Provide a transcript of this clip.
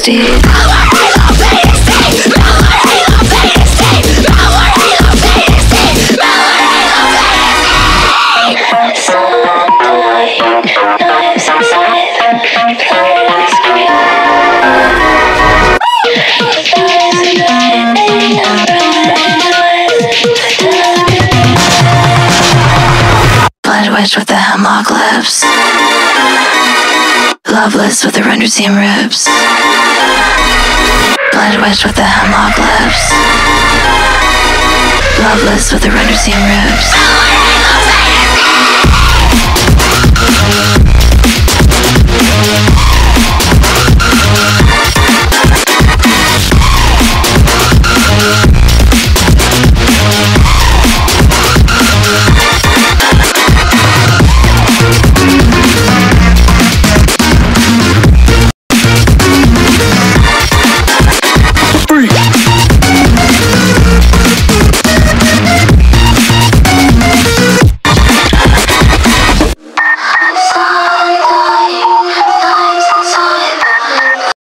steed. Blood wedged with the hemlock lips, loveless with the render seam ribs. Blood wedged with the hemlock lips, loveless with the render seam ribs.